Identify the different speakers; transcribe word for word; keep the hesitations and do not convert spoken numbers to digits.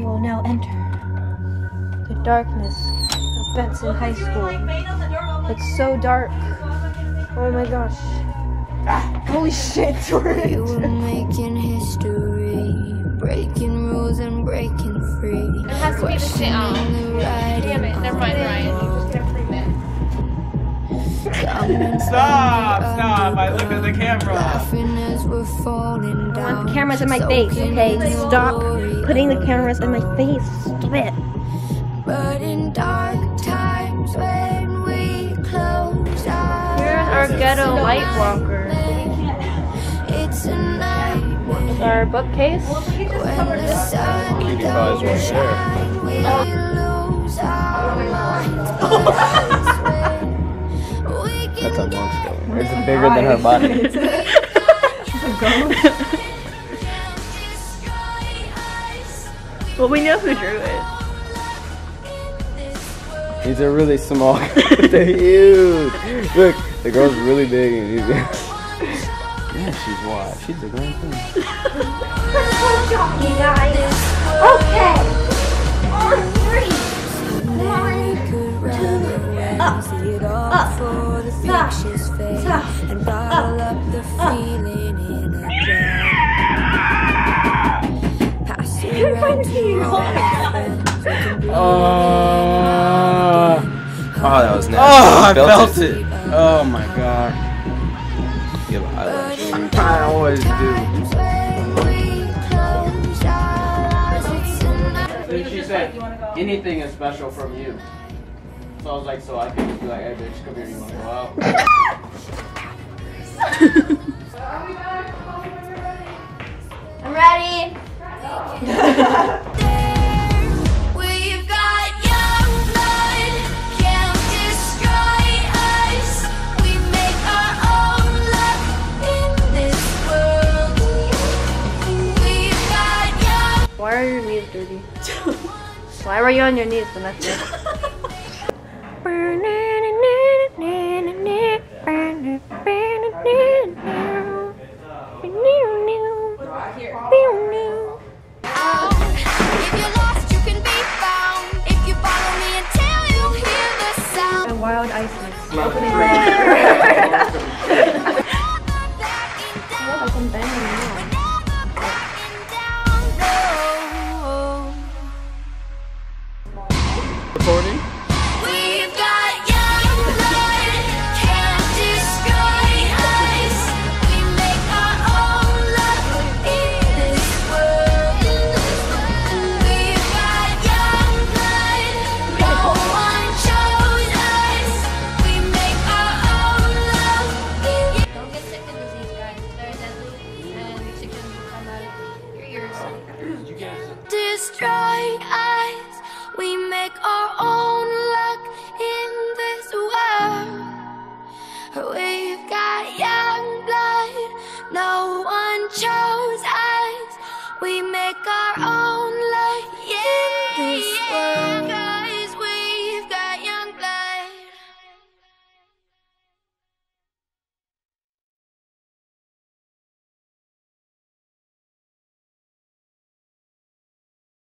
Speaker 1: will now enter the darkness of Benson High School. It's so dark. Oh my gosh. Holy shit, George.
Speaker 2: We were making history, breaking rules and breaking free.
Speaker 3: It has to be the same. Oh. Damn it, never mind, Ryan. You just get a free minute.
Speaker 4: Stop! Stop! I look at the camera.
Speaker 1: I want the cameras in my face, okay? Stop putting the cameras in my face. Stop it.
Speaker 2: But in dark times when we close our
Speaker 1: Here's our ghetto light walker.
Speaker 2: It's a night when
Speaker 1: Our bookcase.
Speaker 2: the sun
Speaker 4: Cutie pie's right there.
Speaker 2: we lose our minds.
Speaker 4: That's a monster. It's bigger than her body.
Speaker 1: Well, we know who drew it.
Speaker 4: These are really small. They're huge. Look, the girl's really big and he's yeah, she's wide. She's a grand thing.
Speaker 1: You guys. Okay. On three. One, two, up, up, stop, stop,
Speaker 2: and bottle up the feeling in a jar. Pass it around to all my friends.
Speaker 4: Oh, oh, that was nasty. Oh, I felt it. Oh my god. You have eyelash. I always do. Then she said, anything is special from you. So I was like, so I could just be like, hey bitch, come here, you wanna go out?
Speaker 1: I'm ready.
Speaker 2: We've got young blood, can't destroy us. We make our own luck in this world. We've got young.
Speaker 1: Why are your knees dirty? Why were you on your knees, Vanessa? Wild ices. Opening
Speaker 4: Recording?
Speaker 2: We've got young blood, can't destroy us. We make our own luck in this world. We've got young blood, no one chose us. We make our own luck. Don't get sick of disease, guys. It's very deadly, and sickness will come out of your ears. Destroy us. We make our own luck in this world.